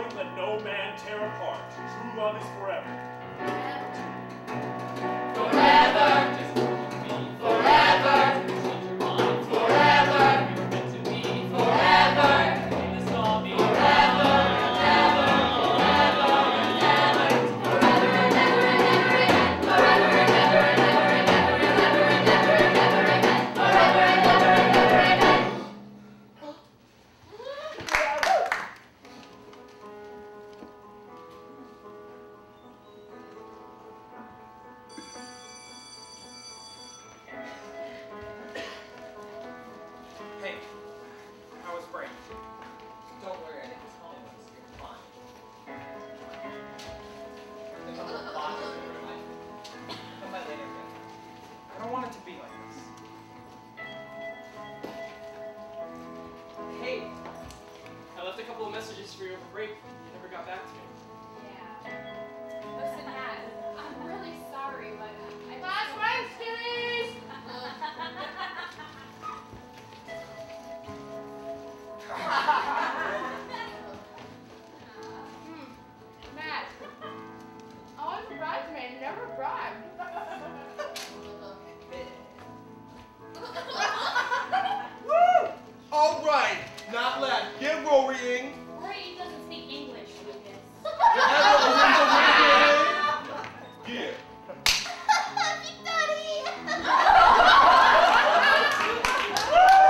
them let no man tear apart. True love is forever. Forever. Forever. Forever. We were meant to be forever. In this love forever. Never. Forever. Never. Forever and ever and ever again. Forever and ever and ever and ever and ever and ever and ever again. Forever and ever and ever again. Hey, how was break? Don't worry, I didn't tell anyone, so you're fine. There's a whole lot of it in my life. Come by later, but I don't want it to be like this. Hey, I left a couple of messages for you over break. You never got back to me. Yeah. Listen, Matt, I'm really sorry, but I Last Wednesdays! Matt, I was a bridesmaid and never bribed. Woo! All right, not left. Get worrying.